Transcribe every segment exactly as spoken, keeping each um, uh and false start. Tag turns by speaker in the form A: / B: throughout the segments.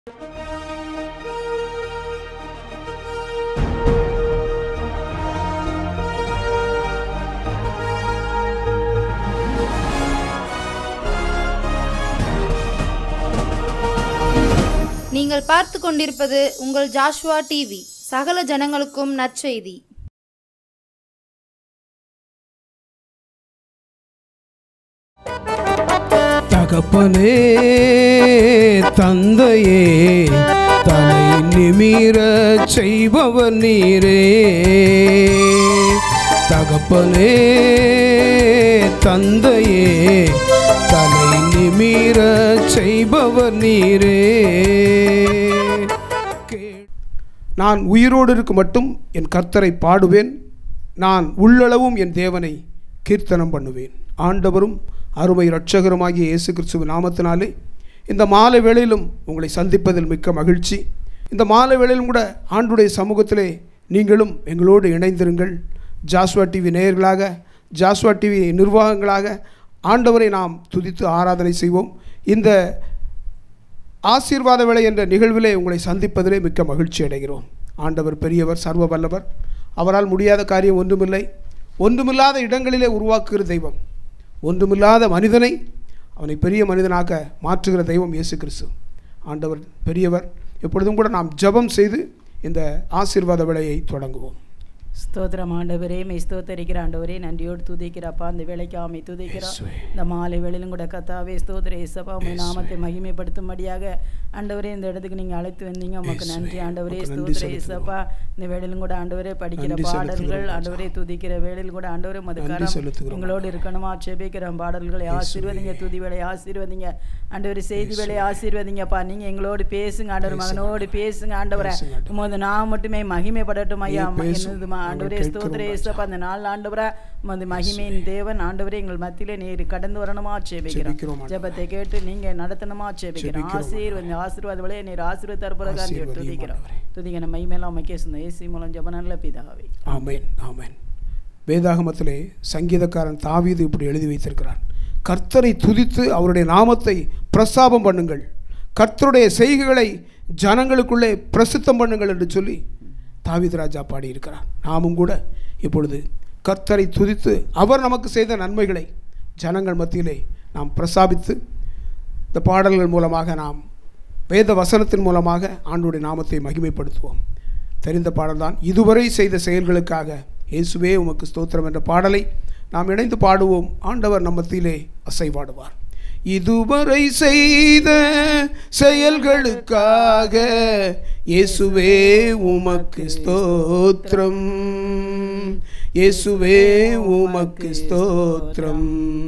A: நீங்கள் பார்த்து கொண்டிருப்பது உங்கள் ஜாஷ்வா டிவி. சகல ஜனங்களுக்கும் நற்செய்தி.
B: தகப்பனே, தந்தையே, தலை நிமிர செய்பவர் நீரே. தகப்பனே, தந்தையே, தலை நிமிர செய்பவர் நீரே. நான் உயிரோடு இருக்க மட்டும் என் கர்த்தரை பாடுவேன், நான் உள்ளளவும் என் தேவனை கீர்த்தனம் பண்ணுவேன். ஆண்டவரும் அருமை இரட்சகருமாகிய இயேசு கிறிஸ்துவின் நாமத்தினாலே இந்த மாலை வேளையிலும் உங்களை சந்திப்பதில் மிக்க மகிழ்ச்சி. இந்த மாலை வேளையிலும் கூட ஆண்டுடைய சமூகத்திலே நீங்களும் எங்களோடு இணைந்திருங்கள். ஜாஷ்வா டிவி நேயர்களாக, ஜாஷ்வா டிவி நிர்வாகங்களாக ஆண்டவரை நாம் துதித்து ஆராதனை செய்வோம். இந்த ஆசீர்வாத வேளை என்ற நிகழ்விலே உங்களை சந்திப்பதிலே மிக்க மகிழ்ச்சி அடைகிறோம். ஆண்டவர் பெரியவர், சர்வ வல்லவர். அவரால் முடியாத காரியம் ஒன்றுமில்லை. ஒன்றுமில்லாத இடங்களிலே உருவாக்குகிற தெய்வம், ஒன்றுமில்லாத மனிதனை அவனை பெரிய மனிதனாக மாற்றுகிற தெய்வம் இயேசு கிறிஸ்து. ஆண்டவர் பெரியவர். எப்பொழுதும் கூட நாம் ஜெபம் செய்து இந்த ஆசீர்வாத வேளையை தொடங்குவோம்.
C: ஸ்தோத்திரம் ஆண்டவரே, மெய் ஸ்தோத்தரிக்கிற ஆண்டவரே, நன்றியோடு துதிக்கிறப்பா. அந்த வேலைக்கு ஆமை துதிக்கிறோம். இந்த மாலை வேளையிலும் கூட கத்தாவே ஸ்தோத்திர இயேசப்பா, உம்மை நாமத்தை மகிமைப்படுத்தும்படியாக ஆண்டவரே இந்த இடத்துக்கு நீங்கள் அழைத்து வந்தீங்க. உமக்கு நன்றி ஆண்டவரே. ஸ்தோத்திர இயேசப்பா, இந்த வேளையிலும் கூட ஆண்டவரே படிக்கிற பாடல்கள் ஆண்டவரே துதிக்கிற வேளையில் கூட ஆண்டவரே மதுக்காரம் உங்களோடு இருக்கணுமா செபிக்கிற பாடல்களை ஆசீர்வதிங்க. துதி வேலை ஆசீர்வதிங்க ஆண்டவரே. செய்தி வேலை ஆசீர்வதிங்கப்பா. நீங்கள் எங்களோடு பேசுங்க ஆண்டவர், மகனோடு பேசுங்க ஆண்டவரை. உமது நான் மட்டுமே மகிமைப்படட்டும் ஐயா. என்னது ஆண்டவரே ஸ்தோத்திர இயேசப்பா, அந்த நாள் ஆண்டவரே உமது மகிமையின் தேவன் ஆண்டவரே எங்கள் மத்தியிலே நீர் கடந்து வரணுமா செபிக்கிறோம். ஜெபத்தை கேட்டு நீங்க நடத்தணுமா செபிக்கிறோம். ஆசீர்வதி ஆசீர்வாதவளே நீர் ஆசீர்வாத தரப்புறதா துதிக்கிறோம். துதிக்கிற மைமேலாம் அமைக்க சொன்ன இயேசு மூலம் ஜெப நல்ல பிதாவே.
B: ஆமென், ஆமென். வேதாகமத்திலே சங்கீதக்காரன் தாவீது இப்படி எழுதி வைத்திருக்கிறார்: கர்த்தரை துதித்து அவருடைய நாமத்தை பிரஸ்தாபம் பண்ணுங்கள், கர்த்தருடைய செய்கைகளை ஜனங்களுக்குள்ளே பிரசித்தம் பண்ணுங்கள் என்று சொல்லி தாவீது ராஜா பாடியிருக்கிறார். நாமும் கூட இப்பொழுது கர்த்தரை துதித்து அவர் நமக்கு செய்த நன்மைகளை ஜனங்கள் மத்தியிலே நாம் பிரஸ்தாபித்து இந்த பாடல்கள் மூலமாக நாம் வேத வசனத்தின் மூலமாக ஆண்டவருடைய நாமத்தை மகிமைப்படுத்துவோம். தெரிந்த பாடல்தான் இதுவரை செய்த செயல்களுக்காக இயேசுவே உமக்கு ஸ்தோத்திரம் என்ற பாடலை நாம் இணைந்து பாடுவோம். ஆண்டவர் நம் மத்தியிலே அசைவாடுவார். இதுவரை செய்த செயல்களுக்காக இயேசுவே உமக்கு ஸ்தோத்திரம், இயேசுவே உமக்கு ஸ்தோத்திரம்.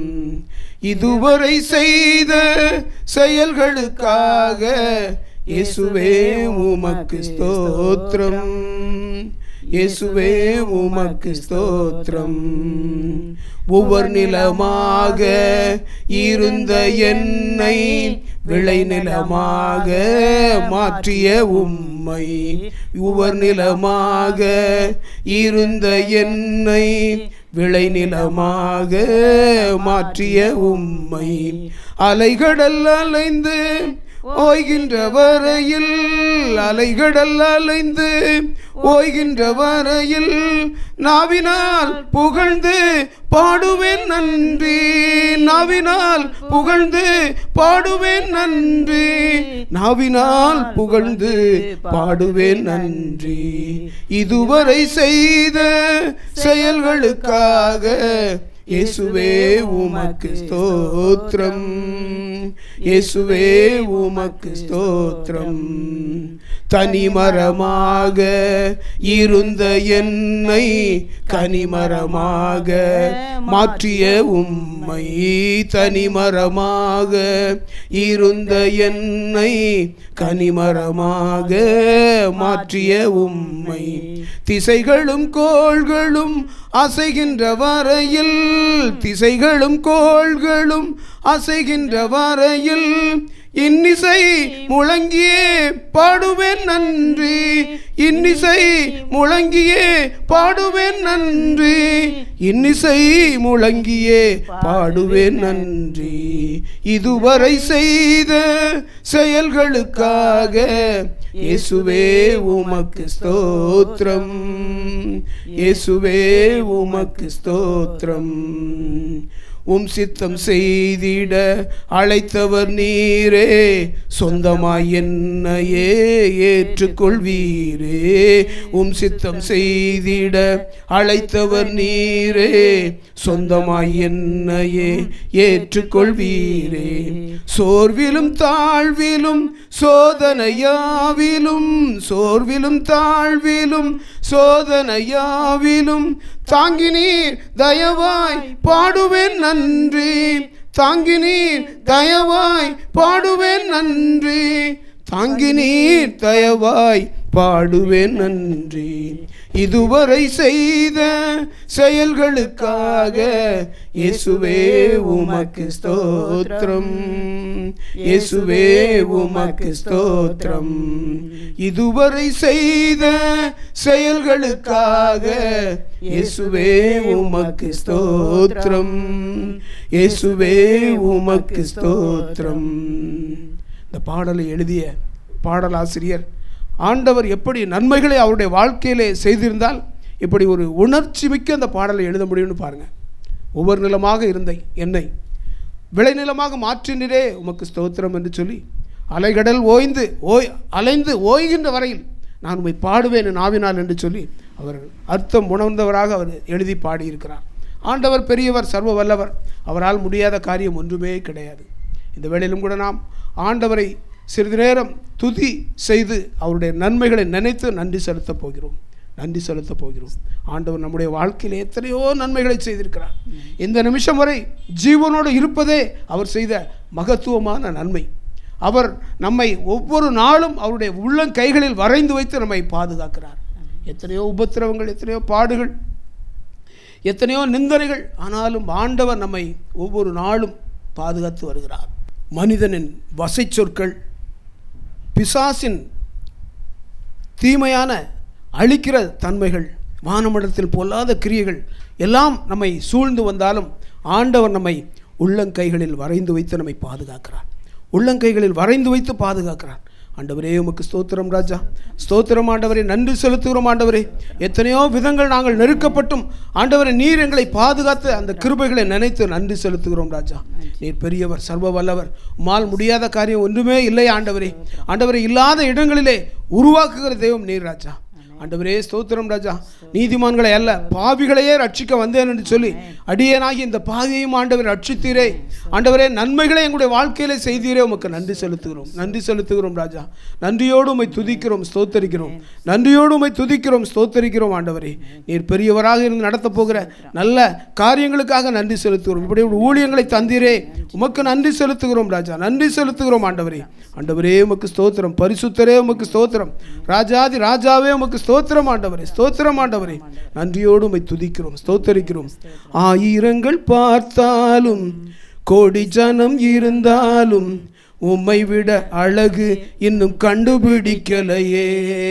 B: இதுவரை செய்த செயல்களுக்காக இயேசுவே உமக்கு ஸ்தோத்திரம், இயேசுவே உமக்கு ஸ்தோத்திரம். ஒவ்வொரு நிலமாக இருந்த என்னை விளை நிலமாக மாற்றிய உம்மை, ஒவ்வொரு நிலமாக இருந்த என்னை விளை நிலமாக மாற்றிய உம்மை, அலைகடல் அலைந்து ஓய்கின்ற வரையில், அலைகடல் அலைந்து ஓய்கின்ற வரையில் நாவினால் புகழ்ந்து பாடுவேன் நன்றி, நாவினால் புகழ்ந்து பாடுவேன் நன்றி, நாவினால் புகழ்ந்து பாடுவேன் நன்றி. இதுவரை செய்த செயல்களுக்காக இயேசுவே உமக்கு ஸ்தோத்திரம், இயேசுவே உமக்கு ஸ்தோத்திரம். தனிமரமாக இருந்த என்னை கனிமரமாக மாற்றிய உம்மை, தனிமரமாக இருந்த என்னை கனிமரமாக மாற்றிய உம்மை, திசைகளும் கோள்களும் அசைகின்ற வரையில், திசைகளும் கோள்களும் அசைகின்ற வரையில் இன்னிசை முழங்கியே பாடுவேன் நன்றி, இன்னிசை முழங்கியே பாடுவேன் நன்றி, இன்னிசை முழங்கியே பாடுவேன் நன்றி. இதுவரை செய்த செயல்களுக்காக இயேசுவே உமக்கு ஸ்தோத்திரம், இயேசுவே உமக்கு ஸ்தோத்திரம். உம் சித்தம் செய்திட அழைத்தவர் நீரே, சொந்தமாய் என்னையே ஏற்றுக்கொள்வீரே. உம் சித்தம் செய்திட அழைத்தவர் நீரே, சொந்தமாய் என்னையே ஏற்றுக்கொள்வீரே. சோர்விலும் தாழ்விலும் சோதனையாவிலும், சோர்விலும் தாழ்விலும் சோதனையாவிலும் தாங்கி நீர் தயவாய் பாடுவேன் நன்றி, தாங்கி நீர் தயவாய் பாடுவேன் நன்றி, தாங்கி நீர் தயவாய் பாடுவேன் நன்றி. இதுவரை செய்த செயல்களுக்காக இயேசுவே உமக்கு ஸ்தோத்திரம், இயேசுவே உமக்கு ஸ்தோத்திரம். இதுவரை செய்த செயல்களுக்காக இயேசுவே உமக்கு ஸ்தோத்திரம், இயேசுவே உமக்கு ஸ்தோத்திரம். இந்த பாடலை எழுதிய பாடலாசிரியர் ஆண்டவர் எப்படி நன்மைகளை அவருடைய வாழ்க்கையிலே செய்திருந்தால் இப்படி ஒரு உணர்ச்சி மிக்க அந்த பாடலை எழுத முடியும்னு பாருங்கள். ஒவ்வொரு நிலமாக இருந்த என்னை விளைநிலமாக மாற்றினரே உமக்கு ஸ்தோத்திரம் என்று சொல்லி, அலைகடல் ஓய்ந்து ஓய் அலைந்து ஓய்கின்ற வரையில் நான் உம்மை பாடுவேன் என் ஆவினால் என்று சொல்லி அவர் அர்த்தம் உணர்ந்தவராக அவர் எழுதி பாடியிருக்கிறார். ஆண்டவர் பெரியவர், சர்வ வல்லவர், அவரால் முடியாத காரியம் ஒன்றுமே கிடையாது. இந்த வேளையிலும் கூட நாம் ஆண்டவரை சிறிது நேரம் துதி செய்து அவருடைய நன்மைகளை நினைத்து நன்றி செலுத்தப் போகிறோம், நன்றி செலுத்தப் போகிறோம். ஆண்டவர் நம்முடைய வாழ்க்கையில் எத்தனையோ நன்மைகளை செய்திருக்கிறார். இந்த நிமிஷம் வரை ஜீவனோடு இருப்பதே அவர் செய்த மகத்துவமான நன்மை. அவர் நம்மை ஒவ்வொரு நாளும் அவருடைய உள்ளங்கைகளில் வரைந்து வைத்து நம்மை பாதுகாக்கிறார். எத்தனையோ உபத்திரவங்கள், எத்தனையோ பாடுகள், எத்தனையோ நிந்தனைகள், ஆனாலும் ஆண்டவர் நம்மை ஒவ்வொரு நாளும் பாதுகாத்து வருகிறார். மனிதனின் வசை சொற்கள், பிசாசின் தீமையான அழிக்கிற தன்மைகள், வானமண்டலத்தில் பொல்லாத கிரியைகள் எல்லாம் நம்மை சூழ்ந்து வந்தாலும் ஆண்டவர் நம்மை உள்ளங்கைகளில் வரைந்து வைத்து நம்மை பாதுகாக்கிறார், உள்ளங்கைகளில் வரைந்து வைத்து பாதுகாக்கிறார். ஆண்டவரே உமக்கு ஸ்தோத்திரம் ராஜா, ஸ்தோத்திரம் ஆண்டவரே, நன்றி செலுத்துகிறோம் ஆண்டவரே. எத்தனையோ விதங்கள் நாங்கள் நெருக்கப்பட்டும் ஆண்டவரே நீர் எங்களை பாதுகாத்து அந்த கிருபைகளை நினைத்து நன்றி செலுத்துகிறோம் ராஜா. நீர் பெரியவர், சர்வ வல்லவர், உம்மால் முடியாத காரியம் ஒன்றுமே இல்லை ஆண்டவரே. ஆண்டவரே இல்லாத இடங்களிலே உருவாக்குகிற தெய்வம் நீர் ராஜா. ஆண்டவரே ஸ்தோத்திரம் ராஜா. நீதிமான்களை அல்ல பாவிகளையே ரட்சிக்க வந்தேன் என்று சொல்லி அடியேனாகி இந்த பாவியையும் ஆண்டவர் ரட்சித்தீரே. ஆண்டவரே நன்மைகளை எங்களுடைய வாழ்க்கையிலே செய்தீரே, உமக்கு நன்றி செலுத்துகிறோம், நன்றி செலுத்துகிறோம் ராஜா. நன்றியோடு உம்மை துதிக்கிறோம், ஸ்தோத்தரிக்கிறோம், நன்றியோடு உம்மை துதிக்கிறோம், ஸ்தோத்தரிக்கிறோம் ஆண்டவரே. நீர் பெரியவராக இருந்து நடத்த போகிற நல்ல காரியங்களுக்காக நன்றி செலுத்துகிறோம். இப்படி ஊழியங்களை தந்தீரே, உமக்கு நன்றி செலுத்துகிறோம் ராஜா, நன்றி செலுத்துகிறோம் ஆண்டவரே. ஆண்டவரே உமக்கு ஸ்தோத்திரம், பரிசுத்தரே உமக்கு ஸ்தோத்திரம், ராஜாதி ராஜாவே உமக்கு ஸ்தோத்திரம் ஆண்டவரே, ஸ்தோத்திரம் ஆண்டவரே. நன்றியோடு உம்மை துதிக்கிறோம், ஸ்தோத்தரிக்கிறோம். ஆயிரங்கள் பார்த்தாலும் கோடி ஜனம் இருந்தாலும் உம்மை விட அழகு இன்னும் கண்டுபிடிக்கலையே.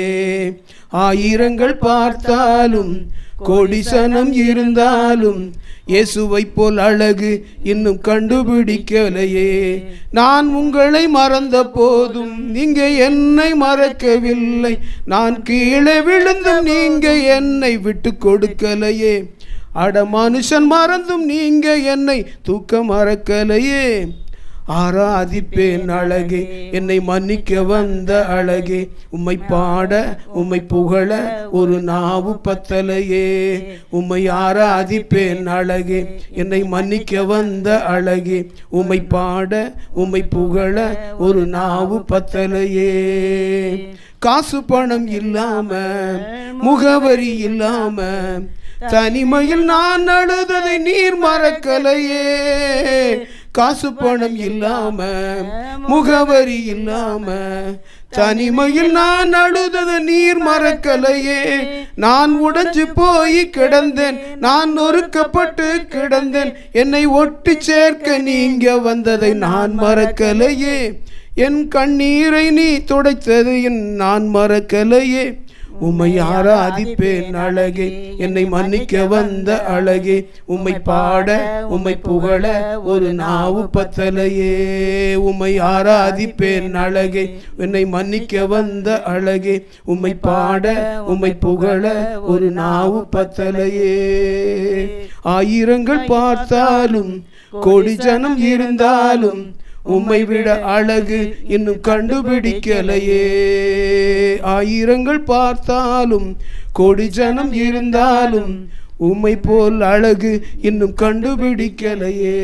B: ஆயிரங்கள் பார்த்தாலும் கோடி ஜனம் இருந்தாலும் இயேசுவை போல் அழகு இன்னும் கண்டுபிடிக்கலையே. நான் உங்களை மறந்த போதும் நீங்க என்னை மறக்கவில்லை, நான் கீழே விழுந்தும் நீங்க என்னை விட்டு கொடுக்கலையே. அட மனுஷன் மறந்தும் நீங்க என்னை தூக்க மறக்கலையே. ஆராதிப்பேன் அழகே, என்னை மன்னிக்க வந்த அழகே, உம்மை பாட உம்மை புகழ ஒரு நாவு பத்தலையே. உம்மை ஆராதிப்பேன் அழகே, என்னை மன்னிக்க வந்த அழகே, உம்மை பாட உம்மை புகழ ஒரு நாவு பத்தலையே. காசு பணம் இல்லாம முகவரி இல்லாம தனிமையில் நான் அழுததை நீர் மறக்கலையே. காசு பணம் இல்லாம முகவரி இல்லாம தனிமையில் நான் அழுததை நீர் மறக்கலையே. நான் உடைஞ்சு போய் கிடந்தேன், நான் நொறுக்கப்பட்டு கிடந்தேன், என்னை ஒட்டி சேர்க்க நீங்க வந்ததை நான் மறக்கலையே. என் கண்ணீரை நீ துடைத்தது என் நான் மறக்கலையே. உம்மை ஆராதிப்பேன் அழகே, என்னை மன்னிக்க வந்த அழகே. உம்மை பாட உம்மை புகழ ஒரு நாவு பத்தலையே. உம்மை ஆராதிப்பேன் அழகே, என்னை மன்னிக்க வந்த அழகே. உம்மை பாட உம்மை புகழ ஒரு நாவு பத்தலையே. ஆயிரங்கள் பார்த்தாலும் கோடி ஜனம் இருந்தாலும் உம்மை விட அழகு இன்னும் கண்டுபிடிக்கலையே. ஆயிரங்கள் பார்த்தாலும் கோடி ஜனம் இருந்தாலும் உம்மை போல் அழகு இன்னும் கண்டுபிடிக்கலையே.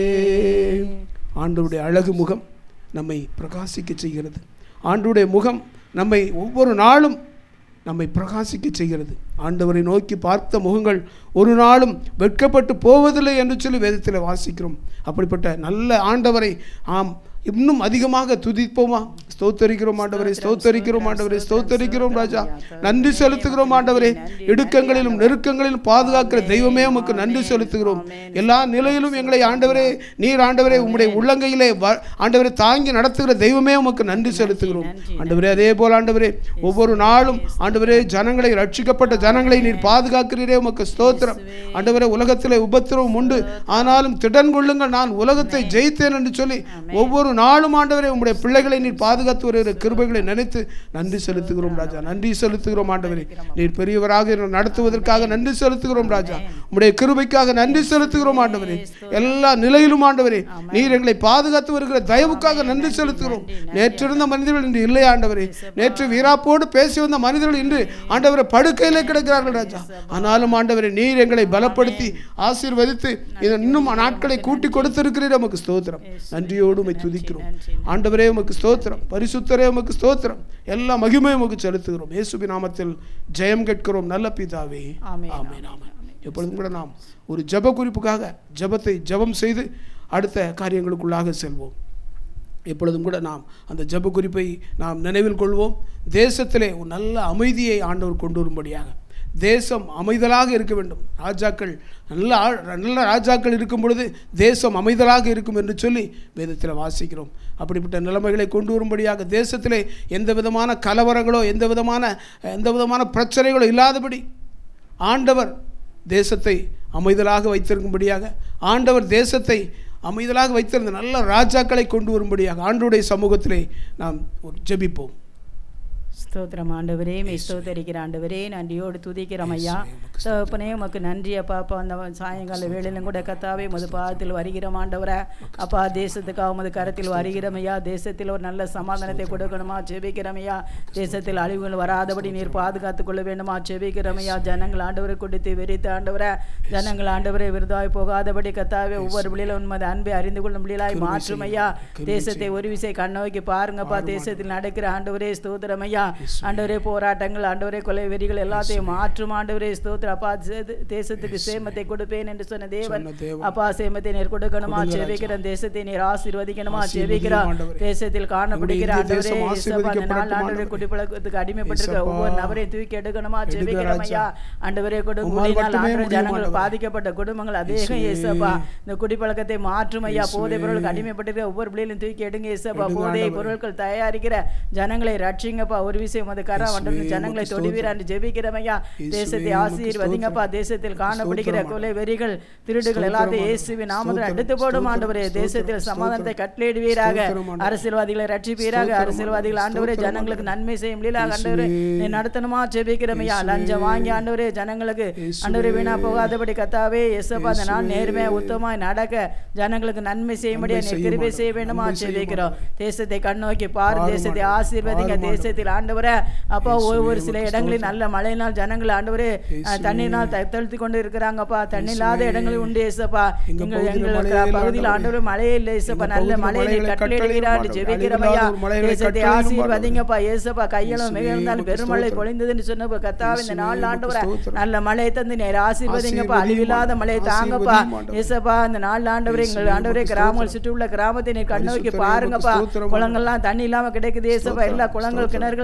B: ஆண்டவருடைய அழகு முகம் நம்மை பிரகாசிக்க செய்கிறது. ஆண்டவருடைய முகம் நம்மை ஒவ்வொரு நாளும் நம்மை பிரகாசிக்க செய்கிறது. ஆண்டவரை நோக்கி பார்த்த முகங்கள் ஒரு நாளும் வெட்கப்பட்டு போவதில்லை என்று சொல்லி வேதத்தில் வாசிக்கிறோம். அப்படிப்பட்ட நல்ல ஆண்டவரை ஆம் இன்னும் அதிகமாக துதிப்போமா? ஸ்தோத்தரிக்கிறோம் ஆண்டவரே, ஸ்தோத்தரிக்கிறோம் ஆண்டவரே, ஸ்தோத்தரிக்கிறோம் ராஜா. நன்றி செலுத்துகிறோம் ஆண்டவரே. இடுக்கங்களிலும் நெருக்கங்களிலும் பாதுகாக்கிற தெய்வமே உமக்கு நன்றி செலுத்துகிறோம். எல்லா நிலையிலும் எங்களை ஆண்டவரே நீர் ஆண்டவரே உம்முடைய உள்ளங்கையிலே ஆண்டவரே தாங்கி நடத்துகிற தெய்வமே உமக்கு நன்றி செலுத்துகிறோம் ஆண்டவரே. அதே போல் ஆண்டவரே ஒவ்வொரு நாளும் ஆண்டவரே ஜனங்களை, ரட்சிக்கப்பட்ட ஜனங்களை நீர் பாதுகாக்கிறீரே, உமக்கு ஸ்தோத்திரம் ஆண்டவரே. உலகத்திலே உபத்திரவம் உண்டு, ஆனாலும் திடன் கொள்ளுங்கள், நான் உலகத்தை ஜெயித்தேன் என்று சொல்லி ஒவ்வொரு நாளும் ஆண்டவரே உம்முடைய பிள்ளைகளை நீர் பாதுகாத்து வருகிற கிருபைகளை நினைத்து நன்றி செலுத்துகிறோம் ராஜா. நன்றி செலுத்துகிறோம் ஆண்டவரே. நீர் பெரியவராக நடத்துவதற்காக நன்றி செலுத்துகிறோம் ராஜா. உம்முடைய கிருபைக்காக நன்றி செலுத்துகிறோம் ஆண்டவரே. எல்லா நிலையிலும் ஆண்டவரே நீர் எங்களை பாதுகாத்து வருகிற தயவுக்காக நன்றி செலுத்துகிறோம். நேற்று இருந்த மனிதர்கள் இன்று இல்லை ஆண்டவரே. நேற்று வீராப்போடு பேசி வந்த மனிதர்கள் இன்று ஆண்டவரை படுக்கையிலே கிடக்கிறார்கள் ராஜா. ஆனாலும் ஆண்டவரே நீர் எங்களை பலப்படுத்தி ஆசீர்வதித்து இன்னும் நாட்களை கூட்டி கொடுத்திருக்கிறீர், நமக்கு ஸ்தோத்திரம். நன்றியோடு உம்மை துதிக்கிறோம் ஆண்டவரே. உமக்கு ஸ்தோத்திரம், பரிசுத்தரே உமக்கு ஸ்தோத்திரம். எல்லா மகிமையும் உமக்கு செலுத்துகிறோம். இயேசுவின் நாமத்தில் ஜெயம் கேட்கிறோம் நல்ல பிதாவே, ஆமென் ஆமென். எப்பொழுதும் கூட நாம் ஒரு ஜெப குறிப்புக்காக ஜெபத்தை ஜெபம் செய்து அடுத்த காரியங்களுக்குள்ளாக செல்வோம். எப்பொழுதும் கூட நாம் அந்த ஜெப குறிப்பை நாம் நினைவில் கொள்வோம். தேசத்திலே ஒரு நல்ல அமைதியை ஆண்டவர் கொண்டு வரும்படியாக தேசம் அமைதலாக இருக்க வேண்டும். ராஜாக்கள் நல்ல நல்ல ராஜாக்கள் இருக்கும் பொழுது தேசம் அமைதலாக இருக்கும் என்று சொல்லி வேதத்தில் வாசிக்கிறோம். அப்படிப்பட்ட நிலைமைகளை கொண்டு வரும்படியாக தேசத்திலே எந்த விதமான கலவரங்களோ எந்த விதமான எந்த விதமான பிரச்சனைகளோ இல்லாதபடி ஆண்டவர் தேசத்தை அமைதலாக வைத்திருக்கும்படியாக ஆண்டவர் தேசத்தை அமைதலாக வைத்திருந்த நல்ல ராஜாக்களை கொண்டு வரும்படியாக ஆண்டவருடைய சமூகத்திலே நாம் ஜெபிப்போம்.
C: ஸ்தோத்திரம் ஆண்டவரே, மே ஸ்தோத்தரிக்கிற ஆண்டவரே, நன்றியோடு துதிக்கிறோம் ஐயா. தகப்பனே உமக்கு நன்றி அப்பா. அப்பா அந்த சாயங்கால வேளையிலும் கூட கத்தாவே உமது பாதத்தில் வருகிறோம் ஆண்டவரே. அப்பா தேசத்துக்காக உமது கரத்தில் வருகிறோம் ஐயா. தேசத்தில் ஒரு நல்ல சமாதானத்தை கொடுக்கணுமா ஜெபிக்கிறோம் ஐயா. தேசத்தில் அழிவுகள் வராதபடி நீர் பாதுகாத்துக் கொள்ள வேண்டுமா ஜெபிக்கிறோம் ஐயா. ஜனங்கள் ஆண்டவரை கொடுத்து வெறித்து ஆண்டவரை ஜனங்கள் ஆண்டவரை விருதாய் போகாதபடி கத்தாவே ஒவ்வொரு பிள்ளையிலும் உண்மது அன்பை அறிந்து கொள்ளும் பிள்ளைகளாய் மாற்றும் ஐயா. தேசத்தை ஒரு விசை கண்ணோக்கி பாருங்கப்பா. தேசத்தில் நடக்கிற ஆண்டவரே ஸ்தோத்திரம் ஐயா. ஆண்டவரே போராட்டங்கள் ஆண்டவரே கொலை வெறிகள் எல்லாத்தையும் மாற்றும் ஆண்டவரே ஸ்தோத்திரம் அப்பா. தேசத்துக்கு சேமத்தை கொடுப்பேன் என்று சொன்ன தேவன் அப்பா சேமத்தை நீர் கொடுக்கணுமா ஜெபிக்கிற. தேசத்தை நீர் ஆசீர்வதிக்கணுமா ஜெபிக்கிறா. தேசத்தில் காணப்படுகிற ஆண்டவரே ஆண்டவரே குடிப்பழக்கத்துக்கு அடிமைப்பட்டிருக்கிற ஒவ்வொரு நபரையும் தூக்கி எடுக்கணுமா ஜெபிக்கிறோம் ஐயா. ஆண்டவரே கொடுக்க ஜனங்கள் பாதிக்கப்பட்ட குடும்பங்கள் அதேகம் ஏசப்பா. இந்த குடிப்பழக்கத்தை மாற்றும் ஐயா. போதை பொருளுக்கு அடிமைப்பட்டிருக்கிற ஒவ்வொரு பிள்ளைகளையும் தூக்கி எடுங்க ஏசப்பா. போதை பொருட்கள் தயாரிக்கிற ஜனங்களை ரட்சிங்கப்பா. ஒரு விஷயம் அது கரா வந்து ஜனங்களை தொடுவீரான்னு ஜெபிக்கிறமையா. தேசத்தை ஆசீர்வதிங்கப்பா. தேசத்தில் காணப்படுகிற கொலை வெறிகள் திருடுகள் எல்லாத்தையும் இயேசுவின் நாமத்தில் எடுத்து போடும் ஆண்டவரே. தேசத்தில் சமாதானத்தை கட்டளையிடுவீராக. அரசியல்வாதிகளை ரட்சிப்பீராக. அரசியல்வாதிகள் ஆண்டவரே ஜனங்களுக்கு நன்மை செய்யும் லீலாக ஆண்டவரே நீ நடத்தணுமா ஜெபிக்கிறமையா. லஞ்சம் வாங்கி ஆண்டவரே ஜனங்களுக்கு ஆண்டவரே வீணா போகாதபடி கத்தாவே இயேசுப்பா அந்த நாள் நேர்மையா உத்தமாய் நடக்க ஜனங்களுக்கு நன்மை செய்யும்படியா நீ கிருபை செய்ய வேண்டுமா ஜெபிக்கிறோம். தேசத்தை கண்ணோக்கி பார். தேசத்தை ஆசீர்வதிங்க. தேசத்தில் ஆண்டவரே அப்பா ஒவ்வொரு சில இடங்களில் நல்ல மழையினால் ஜனங்கள் ஆண்டவரே தண்ணீர்னால் தழுத்து கொண்டு இருக்கிறாங்கப்பா. தண்ணி இல்லாத இடங்களில் உண்டு ஏசப்பா. எங்கள் எங்கள் பகுதியில் ஆண்டவரே மழையே இல்லை ஏசப்பா. நல்ல மழையை கட்டளையிடுகிறான்னு ஜெபிக்கிறமையா. தேசத்தை ஆசீர்வதிங்கப்பா ஏசப்பா. கையளவு மிக இருந்தாலும் பெருமழை பொழிந்ததுன்னு சொன்ன கத்தாவே இந்த நாள் ஆண்டவரே நல்ல மழையை தந்து நேர் ஆசீர்வதிங்கப்பா. அழிவில்லாத மழையை தாங்கப்பா ஏசப்பா. இந்த நாள் ஆண்டவரே எங்கள் ஆண்டவரே கிராமங்கள் சுற்றி உள்ள கிராமத்தை நீர் கண்ணோக்கி பாருங்கப்பா. குளங்கள்லாம் தண்ணி இல்லாம கிடைக்குது ஏசப்பா. எல்லா குளங்கள் கிணறுகள்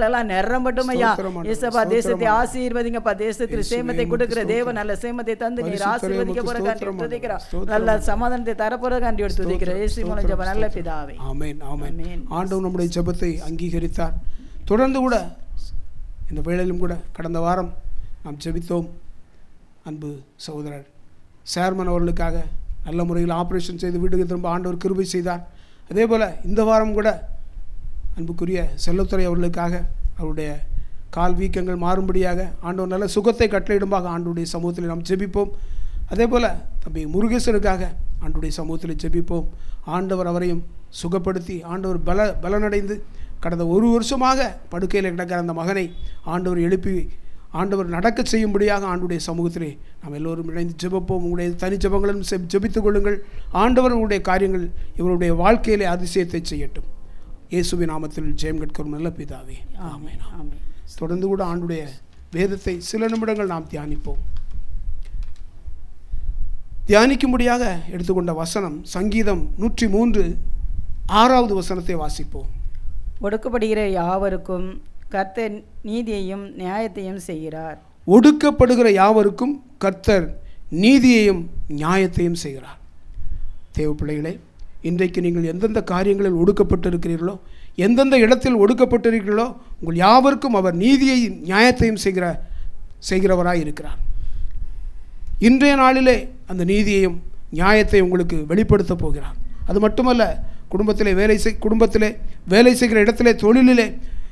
C: வீடுகள் எல்லாம் நிரம்பட்டும் ஐயா.
B: ஸ்தோத்திரம் ஆண்டவரே.
C: இயேசப்பா தேசத்தை
B: ஸ்தோத்திரம்
C: ஆசீர்வதிங்கப்பா. தேசத்தில்
B: இயேசுவே,
C: சேமத்தை கொடுக்கிற
B: உமக்கு
C: தேவன் நல்ல சேமத்தை தந்து நீர்
B: பரிசுத்தரே,
C: ஆசீர்வதிக்க
B: உமக்கு
C: போற காண்டி
B: ஸ்தோத்திரம்
C: துதிக்கிறோம்.
B: ஸ்தோத்திரம்
C: நல்ல சமாதானத்தை தர போற காண்டி துதிக்கிறோம். இயேசு மூலம் ஜெபம் நல்ல பிதாவே.
B: ஆமென் ஆமென்.
C: ஆமென்.
B: ஆண்டவர் நம்முடைய ஜெபத்தை அங்கீகரித்தார். தொடர்ந்து கூட இந்த வேளையிலும் கூட கடந்த வாரம் நாம் ஜெபித்தோம். அன்பு சகோதரர் சேர்மன் அவர்களுக்காக நல்ல முறையில் ஆப்ரேஷன் செய்து வீட்டுக்கு திரும்ப ஆண்டவர் கிருபை செய்தார். அதே போல் இந்த வாரம் கூட அன்புக்குரிய செல்லத்துறை அவர்களுக்காக அவருடைய கால் வீக்கங்கள் மாறும்படியாக ஆண்டவர் நல்ல சுகத்தை கட்டளையிடுமாக ஆண்டவருடைய சமூகத்தில் நாம் ஜெபிப்போம். அதே போல் தம்பி முருகேசனுக்காக ஆண்டவருடைய சமூகத்தில் ஜெபிப்போம். ஆண்டவர் அவரையும் சுகப்படுத்தி ஆண்டவர் பல பலனடைந்து கடந்த ஒரு வருஷமாக படுக்கையில் கிடக்கிற அந்த மகனை ஆண்டவர் எழுப்பி ஆண்டவர் நடக்க செய்யும்படியாக ஆண்டுடைய சமூகத்திலே நாம் எல்லோரும் இணைந்து ஜெபிப்போம். உங்களுடைய தனி ஜெபங்களும் ஜெபித்துக் கொள்ளுங்கள். ஆண்டவர் உங்களுடைய காரியங்கள் இவருடைய வாழ்க்கையிலே அதிசயத்தை செய்யட்டும். இயேசுவின் நாமத்தில் ஜெயம் கேட்கிறோம் நல்ல பிதாவே. ஆமென்.
C: ஆமென்.
B: தொடர்ந்து கூட ஆண்டுடைய வேதத்தை சில நிமிடங்கள் நாம் தியானிப்போம். தியானிக்கும்படியாக எடுத்துக்கொண்ட வசனம் சங்கீதம் நூற்றி மூன்று ஆறாவது வசனத்தை வாசிப்போம்.
C: ஒடுக்கப்படுகிற யாவருக்கும் கர்த்தர் நீதியையும் நியாயத்தையும் செய்கிறார்.
B: ஒடுக்கப்படுகிற யாவருக்கும் கர்த்தர் நீதியையும் நியாயத்தையும் செய்கிறார். தேவ பிள்ளைகளே, இன்றைக்கு நீங்கள் எந்தெந்த காரியங்களில் ஒடுக்கப்பட்டிருக்கிறீர்களோ, எந்தெந்த இடத்தில் ஒடுக்கப்பட்டிருக்கிறீர்களோ, உங்கள் யாவருக்கும் அவர் நீதியையும் நியாயத்தையும் செய்கிற செய்கிறவராய் இருக்கிறார். இன்றைய நாளிலே அந்த நீதியையும் நியாயத்தை உங்களுக்கு வெளிப்படுத்த போகிறார். அது மட்டுமல்ல, குடும்பத்திலே வேலை செய் குடும்பத்திலே வேலை செய்கிற இடத்திலே, தொழிலிலே,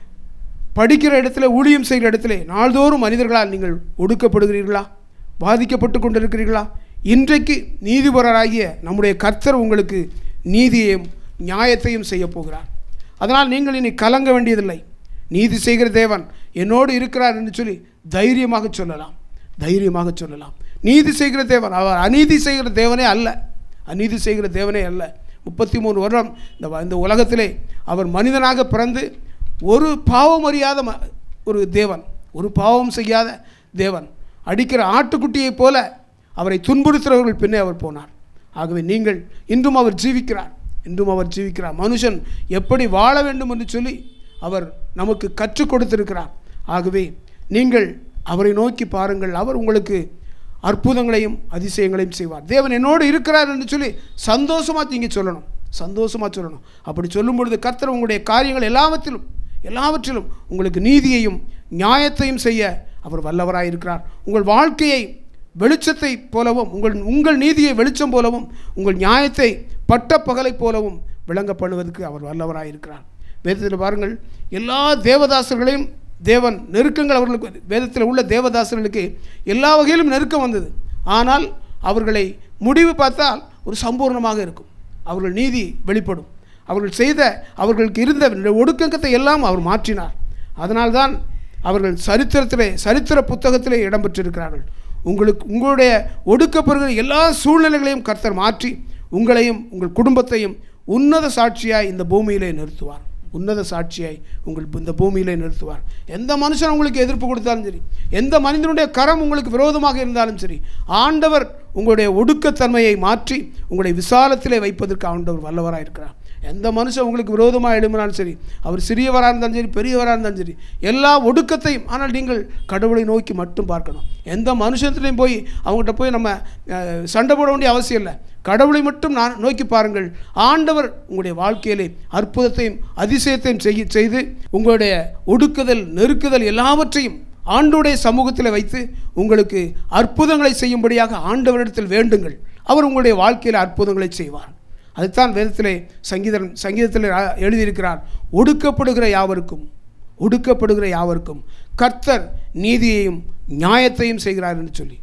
B: படிக்கிற இடத்துல, ஊழியம் செய்கிற இடத்திலே நாள்தோறும் மனிதர்களால் நீங்கள் ஒடுக்கப்படுகிறீர்களா? பாதிக்கப்பட்டு கொண்டிருக்கிறீர்களா? இன்றைக்கு நீதிபரராகிய நம்முடைய கர்த்தர் உங்களுக்கு நீதியையும் நியாயத்தையும் செய்ய போகிறார். அதனால் நீங்கள் இனி கலங்க வேண்டியதில்லை. நீதி செய்கிற தேவன் என்னோடு இருக்கிறார் என்று சொல்லி தைரியமாக சொல்லலாம். தைரியமாக சொல்லலாம். நீதி செய்கிற தேவன் அவர் அநீதி செய்கிற தேவனே அல்ல. அநீதி செய்கிற தேவனே அல்ல. முப்பத்தி மூணு வருடம் இந்த இந்த உலகத்திலே அவர் மனிதனாக பிறந்து ஒரு பாவம் அறியாத ஒரு தேவன், ஒரு பாவம் செய்யாத தேவன், அடிக்கிற ஆட்டுக்குட்டியைப் போல அவரை துன்புறுத்துகிறவர்கள் பின்னே அவர் போனார். ஆகவே நீங்கள் இன்றும் அவர் ஜீவிக்கிறார், இன்றும் அவர் ஜீவிக்கிறார். மனுஷன் எப்படி வாழ வேண்டும் என்று சொல்லி அவர் நமக்கு கற்றுக் கொடுத்திருக்கிறார். ஆகவே நீங்கள் அவரை நோக்கி பாருங்கள். அவர் உங்களுக்கு அற்புதங்களையும் அதிசயங்களையும் செய்வார். தேவன் என்னோடு இருக்கிறார் என்று சொல்லி சந்தோஷமாக நீங்கள் சொல்லணும், சந்தோஷமாக சொல்லணும். அப்படி சொல்லும் பொழுது கர்த்தர் உங்களுடைய காரியங்கள் எல்லாவற்றிலும் எல்லாவற்றிலும் உங்களுக்கு நீதியையும் நியாயத்தையும் செய்ய அவர் வல்லவராக இருக்கிறார். உங்கள் வாழ்க்கையை வெளிச்சத்தை போலவும், உங்கள் உங்கள் நீதியை வெளிச்சம் போலவும், உங்கள் நியாயத்தை பட்ட பகலை போலவும் விளங்க பண்ணுவதற்கு அவர் வல்லவராக இருக்கிறார். வேதத்தில் பாருங்கள், எல்லா தேவதாசர்களையும் தேவன் நெருக்கங்கள் அவர்களுக்கு, வேதத்தில் உள்ள தேவதாசர்களுக்கு எல்லா வகையிலும் நெருக்கம் வந்தது. ஆனால் அவர்களை முடிவு பார்த்தால் ஒரு சம்பூர்ணமாக இருக்கும். அவர்கள் நீதி வெளிப்படும். அவர்கள் செய்த அவர்களுக்கு இருந்த ஒடுக்கத்தை எல்லாம் அவர் மாற்றினார். அதனால்தான் அவர்கள் சரித்திரத்திலே சரித்திர புத்தகத்திலே இடம்பெற்றிருக்கிறார்கள். உங்களுக்கு உங்களுடைய ஒடுக்கப்படுகிற எல்லா சூழ்நிலைகளையும் கர்த்தர் மாற்றி உங்களையும் உங்கள் குடும்பத்தையும் உன்னத சாட்சியாய் இந்த பூமியிலே நிறுத்துவார். உன்னத சாட்சியாய் உங்கள் இந்த பூமியிலே நிறுத்துவார். எந்த மனுஷன் உங்களுக்கு எதிர்ப்பு கொடுத்தாலும் சரி, எந்த மனிதனுடைய கரம் உங்களுக்கு விரோதமாக இருந்தாலும் சரி, ஆண்டவர் உங்களுடைய ஒடுக்கத்தன்மையை மாற்றி உங்களுடைய விசாலத்திலே வைப்பதற்கு ஆண்டவர் வல்லவராக இருக்கிறார். எந்த மனுஷன் உங்களுக்கு விரோதமாக எழும்பினாலும் சரி, அவர் சிறியவராக இருந்தாலும் சரி, பெரியவராக இருந்தாலும் சரி, எல்லா ஒடுக்கத்தையும், ஆனால் நீங்கள் கடவுளை நோக்கி மட்டும் பார்க்கணும். எந்த மனுஷத்துலையும் போய் அவங்ககிட்ட போய் நம்ம சண்டை போட வேண்டிய அவசியம் இல்லை. கடவுளை மட்டும் நான் நோக்கி பாருங்கள். ஆண்டவர் உங்களுடைய வாழ்க்கையிலே அற்புதத்தையும் அதிசயத்தையும் செய்ய செய்து உங்களுடைய ஒடுக்குதல் நெருக்குதல் எல்லாவற்றையும் ஆண்டவருடைய சமூகத்தில் வைத்து உங்களுக்கு அற்புதங்களை செய்யும்படியாக ஆண்டவரிடத்தில் வேண்டுங்கள். அவர் உங்களுடைய வாழ்க்கையில் அற்புதங்களை செய்வார். அதுதான் வேதத்திலே சங்கீதம் சங்கீதத்தில் எழுதியிருக்கிறார். ஒடுக்கப்படுகிற யாவருக்கும் ஒடுக்கப்படுகிற யாவருக்கும் கர்த்தர் நீதியையும் நியாயத்தையும் செய்கிறார் என்று சொல்லி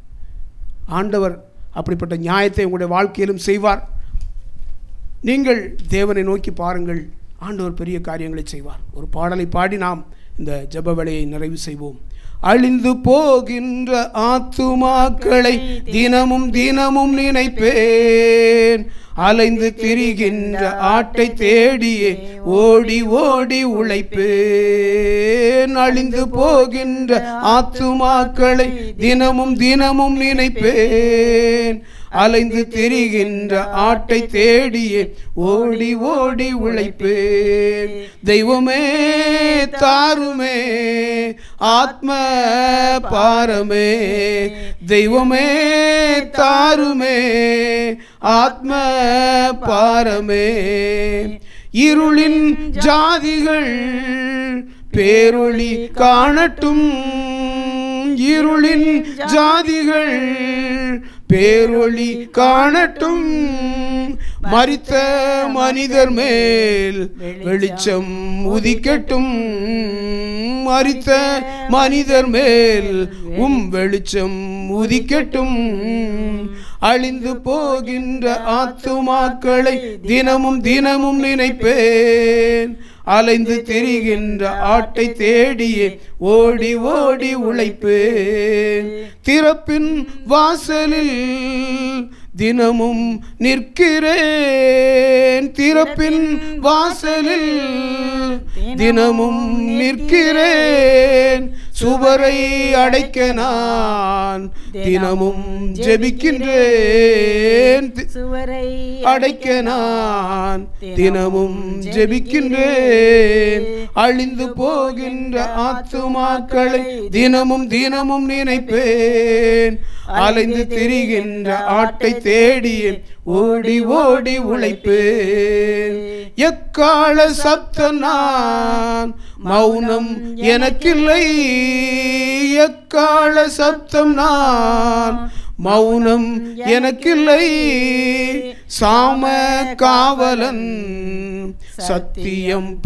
B: ஆண்டவர் அப்படிப்பட்ட நியாயத்தை உங்களுடைய வாழ்க்கையிலும் செய்வார். நீங்கள் தேவனை நோக்கி பாருங்கள். ஆண்டவர் பெரிய காரியங்களை செய்வார். ஒரு பாடலை பாடி நாம் இந்த ஜெப வேளையை நிறைவு செய்வோம். அழிந்து போகின்ற ஆத்துமாக்களை தினமும் தினமும் நினைப்பேன், அலைந்து திரிகின்ற ஆட்டை தேடியே ஓடி ஓடி உழைப்பேன். அழிந்து போகின்ற ஆத்துமாக்களை தினமும் தினமும் நினைப்பேன். அலைந்து திரிகின்ற ஆட்டை தேடியே ஓடி ஓடி உழைப்பேன். தெய்வமே தாருமே ஆத்ம பாரமே, தெய்வமே தாருமே ஆத்ம பாரமே. இருளின் ஜாதிகள் பேரொளி காணட்டும், இருளின் ஜாதிகள் பேரொளி காணட்டும். மரித்த மனிதர் மேல் வெளிச்சம் உதிக்கட்டும், மரித்த மனிதர் மேல் உம் வெளிச்சம் உதிக்கட்டும். அழிந்து போகின்ற ஆத்துமாக்களை தினமும் தினமும் நினைப்பேன். அலைந்து திரிகின்ற ஆட்டை தேடியே ஓடி ஓடி உழைப்பேன். திறப்பின் வாசலில் தினமும் நிற்கிறேன், திறப்பின் வாசலில் தினமும் நிற்கிறேன். சுவரை அடைக்க நான் தினமும் ஜெபிக்கின்றேன்,
C: சுவரை
B: அடைக்க நான் தினமும் ஜெபிக்கின்றேன். அழிந்து போகின்ற ஆத்துமாக்களை தினமும் தினமும் நினைப்பேன். அலைந்து திரிகின்ற ஆட்டை தேடியே ஓடி ஓடி உழைப்பேன். எக்கால சப்தம் நான் மௌனம் எனக்கில்லை, எக்கால சப்தம் நான் மௌனம் எனக்கில்லை. சாம காவலன் சத்தியம்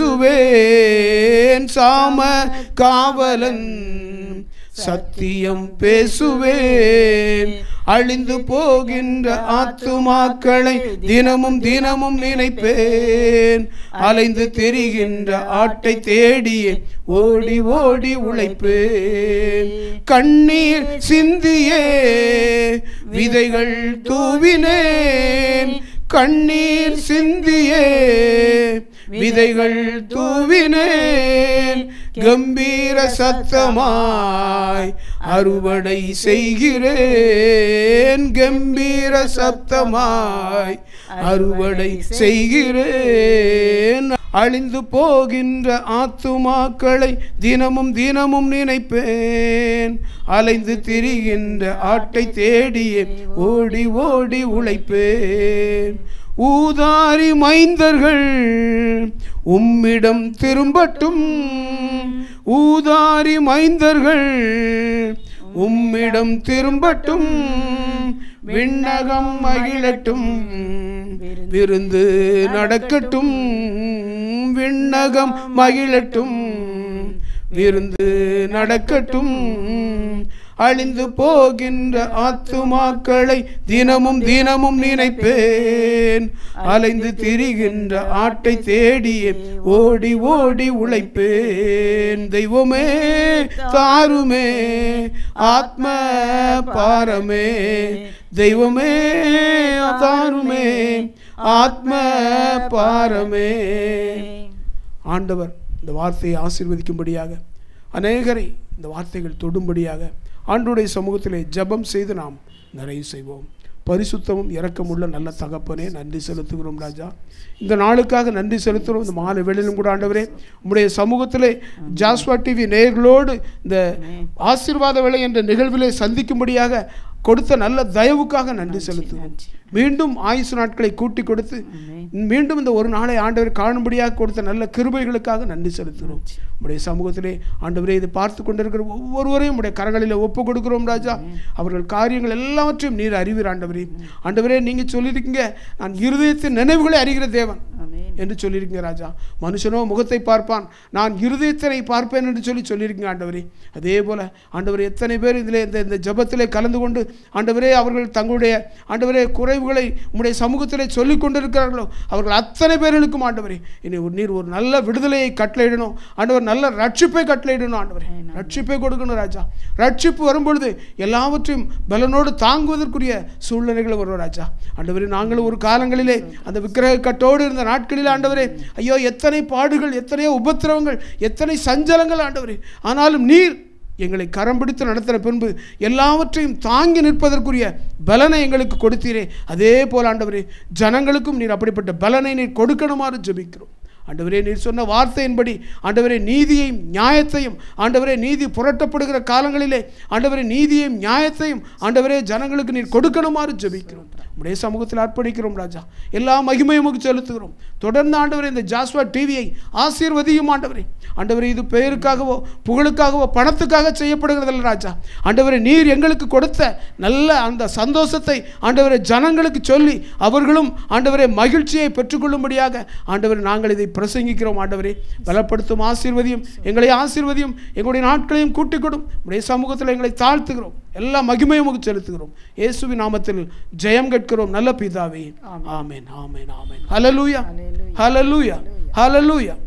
B: பேசுவேன், சாம காவலன் சத்தியம் பேசுவேன். அழிந்து போகின்ற ஆத்துமாக்களை தினமும் தினமும் நினைப்பேன். அலைந்து திரிகின்ற ஆட்டை தேடியே ஓடி ஓடி உழைப்பேன். கண்ணீர் சிந்தியே விதைகள் தூவினேன், கண்ணீர் சிந்தியே விதைகள் தூவினேன். கம்பீர சத்தமாய் அறுவடை செய்கிறேன், கம்பீர சத்தமாய் அறுவடை செய்கிறேன். அழிந்து போகின்ற ஆத்துமாக்களை தினமும் தினமும் நினைப்பேன். அலைந்து திரிகின்ற ஆட்டை தேடியே ஓடி ஓடி உழைப்பேன். ஊதாரி மைந்தர்கள் உம்மிடம் திரும்பட்டும், ஊதாரி மைந்தர்கள் உம்மிடம் திரும்பட்டும். விண்ணகம் மகிழட்டும், விருந்து நடக்கட்டும், விண்ணகம் மகிழட்டும், விருந்து நடக்கட்டும். அழிந்து போகின்ற ஆத்துமாக்களை தினமும் தினமும் நினைப்பேன். அலைந்து திரிகின்ற ஆட்டை தேடியே ஓடி ஓடி உழைப்பேன். தெய்வமே தாருமே ஆத்ம பாரமே, தெய்வமே தாருமே ஆத்ம பாரமே. ஆண்டவர் இந்த வார்த்தையை ஆசீர்வதிக்கும்படியாக, அநேகரை இந்த வார்த்தைகள் தொடும்படியாக ஆண்டவருடைய சமூகத்திலே ஜெபம் செய்து நாம் நிறைவு செய்வோம். பரிசுத்தமும் இரக்கமுள்ள நல்ல தகப்பனே, நன்றி செலுத்துகிறோம் ராஜா. இந்த நாளுக்காக நன்றி செலுத்துகிறோம். இந்த மாலை வேளையிலும் கூட ஆண்டவரே உம்முடைய சமூகத்திலே ஜாஸ்வா டிவி நேயர்களோடு இந்த ஆசீர்வாத வேளை என்ற நிகழ்விலே சந்திக்கும்படியாக கொடுத்த நல்ல தயவுக்காக நன்றி செலுத்துகிறோம். மீண்டும் ஆயுசு நாட்களை கூட்டி கொடுத்து மீண்டும் இந்த ஒரு நாளை ஆண்டவர் காணும்படியாக கொடுத்த நல்ல கிருபைகளுக்காக நன்றி செலுத்துகிறோம். உடைய சமூகத்திலே ஆண்டவரே இதை பார்த்து கொண்டிருக்கிற ஒவ்வொருவரையும் உடைய கரங்களில் ஒப்பு கொடுக்கிறோம் ராஜா. அவர்கள் காரியங்கள் எல்லாவற்றையும் நீர் அறிவீர் ஆண்டவரே. ஆண்டவரே நீங்கள் சொல்லியிருக்கீங்க, நான் இருதயத்தின் நினைவுகளை அறிகிற தேவன் என்று சொல்லியிருக்கீங்க ராஜா. மனுஷனோ முகத்தை பார்ப்பான், நான் இருதயத்தினை பார்ப்பேன் என்று சொல்லி சொல்லியிருக்கீங்க ஆண்டவரே. அதே போல ஆண்டவரே எத்தனை பேர் இதில் இந்த இந்த ஜபத்திலே கலந்து கொண்டு ஆண்டவரே அவர்கள் தங்களுடைய ஆண்டவரே குறைவுகளை உம்முடைய சமூகத்திலே சொல்லிக் கொண்டிருக்கிறார்களோ அவர்கள் அத்தனை பேர்களுக்கும் ஆண்டவரே இனி ஒரு நீர் ஒரு நல்ல விடுதலையை கட்டளையிடணும் ஆண்டவர், நல்ல ரட்சிப்பை கட்டளையிடணும் ஆண்டவரே. ரட்சிப்பை கொடுக்கணும் ராஜா. ரட்சிப்பு வரும்பொழுது எல்லாவற்றையும் பலனோடு தாங்குவதற்குரிய சூழ்நிலைகள் வரும் ராஜா. ஆண்டவரே நாங்கள் ஒரு காலங்களிலே அந்த விக்கிரக கட்டோடு இருந்த நாட்களில் நாட்களில் ஆண்டவரே ஐயோ எத்தனை பாடுகள், எத்தனையோ உபத்திரவங்கள், எத்தனை சஞ்சலங்கள் ஆண்டவரே, ஆனாலும் நீர் எங்களை கரம் பிடித்து நடத்தின பின்பு எல்லாவற்றையும் தாங்கி நிற்பதற்குரிய பலனை எங்களுக்கு கொடுத்தீரே. அதே போல் ஆண்டவரே ஜனங்களுக்கும் நீர் அப்படிப்பட்ட பலனை நீர் கொடுக்கணுமாறு ஜெபிக்கிறோம். ஆண்டவரே நீர் சொன்ன வார்த்தையின்படி ஆண்டவரே நீதியையும் நியாயத்தையும் ஆண்டவரே நீதி புரட்டப்படுகிற காலங்களிலே ஆண்டவரே நீதியையும் நியாயத்தையும் ஆண்டவரே ஜனங்களுக்கு நீர் கொடுக்கணுமாறு ஜெபிக்கிறோம். உடைய சமூகத்தில் அர்ப்பணிக்கிறோம் ராஜா. எல்லா மகிமையும் செலுத்துகிறோம். தொடர்ந்து ஆண்டவரே இந்த ஜாஸ்வா டிவியை ஆசீர்வதியும் ஆண்டவரே. ஆண்டவரே இது பெயருக்காகவோ புகழுக்காகவோ பணத்துக்காக செய்யப்படுகிறதில்ல ராஜா. ஆண்டவரே நீர் எங்களுக்கு கொடுத்த நல்ல அந்த சந்தோஷத்தை ஆண்டவரே ஜனங்களுக்கு சொல்லி அவர்களும் ஆண்டவரே மகிழ்ச்சியை பெற்றுக்கொள்ளும்படியாக ஆண்டவரே நாங்கள் இதை பிரசங்கிக்கிறோம். ஆண்டவரே பலப்படுத்தும், ஆசீர்வதியும், எங்களை ஆசீர்வதியும், எங்களுடைய நாட்களையும் கூட்டிக் கொடும். உடைய சமூகத்தில் எங்களை தாழ்த்துகிறோம். எல்லா மகிமையும் செலுத்துகிறோம். இயேசுவின் நாமத்தில் ஜெயம் கேட்கிறோம் நல்ல பிதாவே. ஆமென், ஆமென், ஆமென். ஹல்லேலூயா, ஹல்லேலூயா, ஹல்லேலூயா.